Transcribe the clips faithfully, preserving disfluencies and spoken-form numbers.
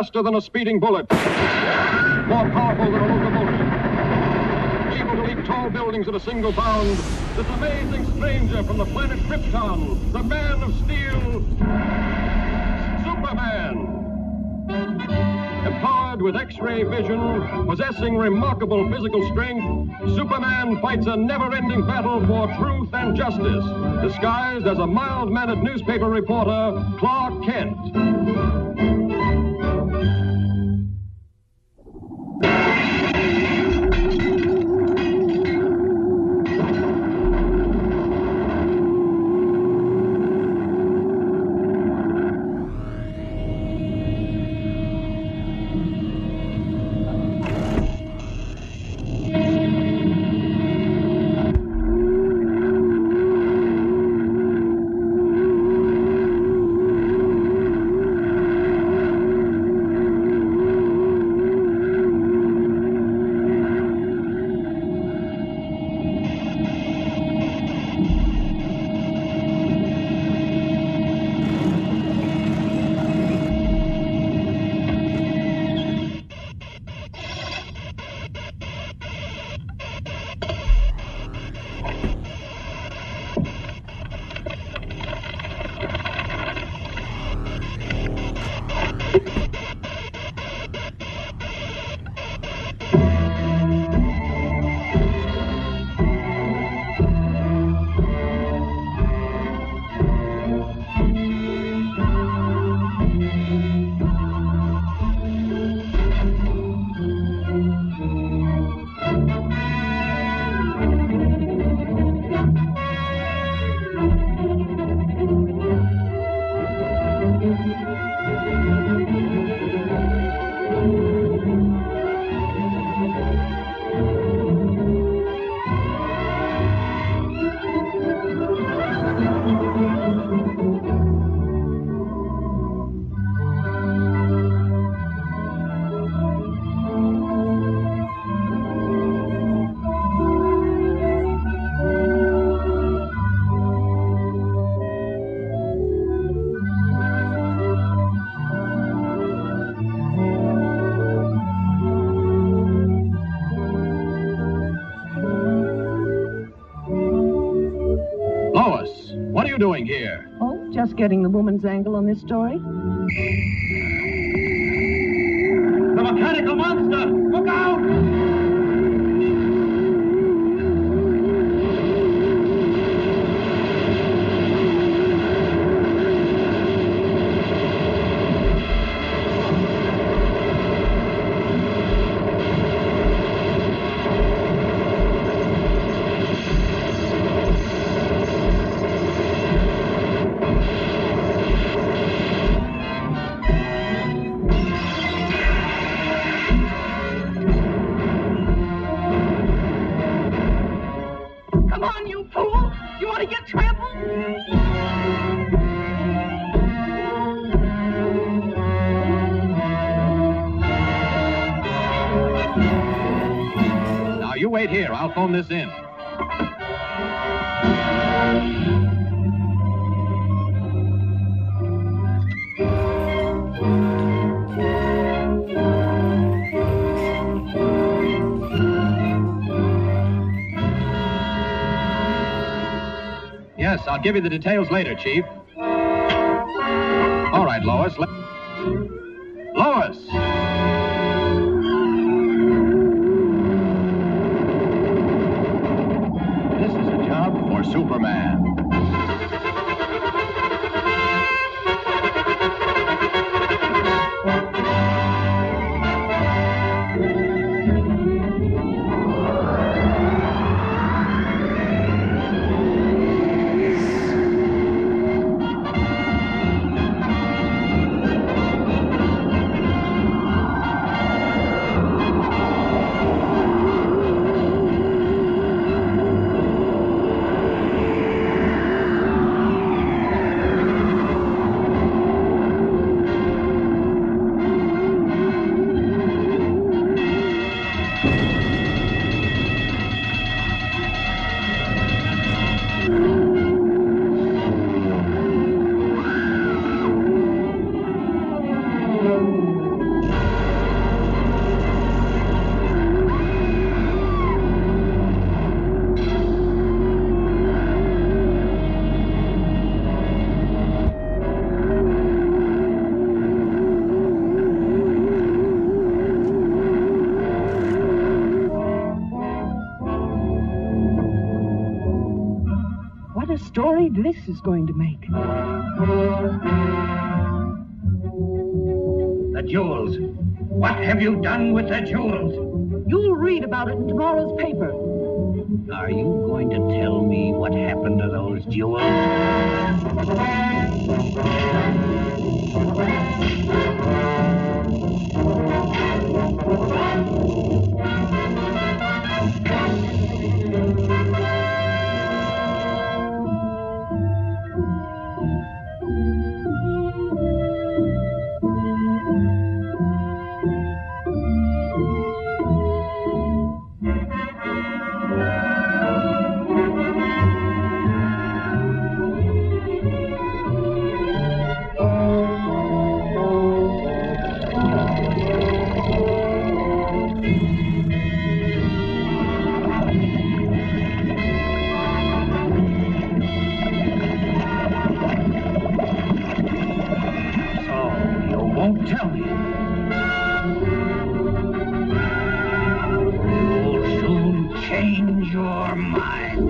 faster than a speeding bullet, more powerful than a locomotive, able to leap tall buildings at a single bound, this amazing stranger from the planet Krypton, the Man of Steel, Superman. Empowered with X-ray vision, possessing remarkable physical strength, Superman fights a never-ending battle for truth and justice, disguised as a mild-mannered newspaper reporter, Clark Kent. What are you doing here? Oh, just getting the woman's angle on this story. The mechanical monster! Look out! Now, you wait here. I'll phone this in. Yes, I'll give you the details later, Chief. All right, Lois. Let... Lois! This is a job for Superman. afraid this is going to make. The jewels. What have you done with the jewels? You'll read about it in tomorrow's paper. Are you going to tell me what happened to those jewels? Tell me. You'll soon change your mind.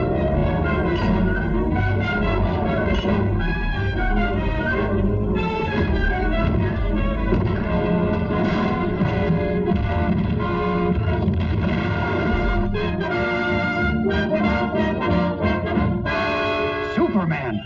Superman.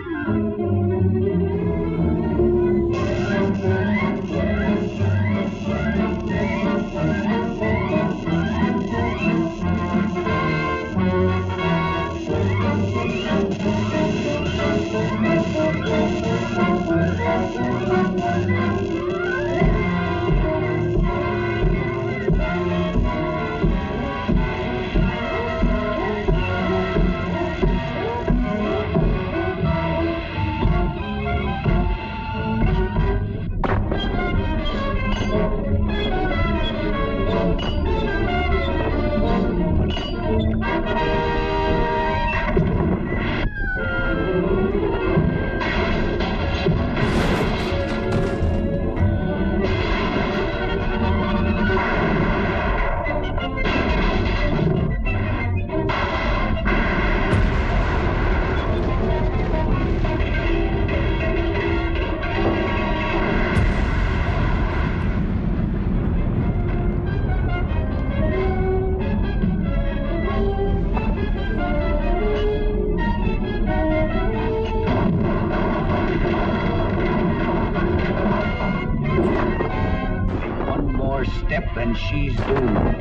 Step and she's doomed.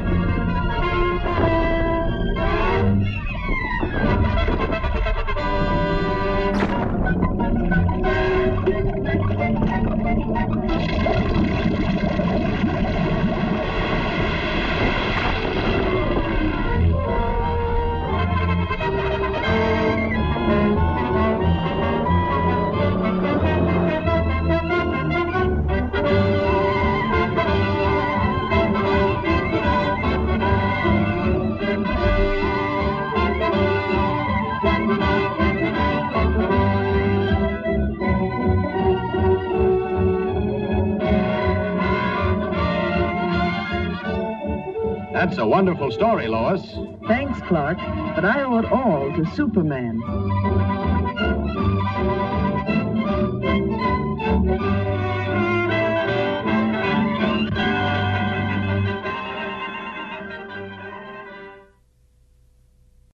That's a wonderful story, Lois. Thanks, Clark, but I owe it all to Superman.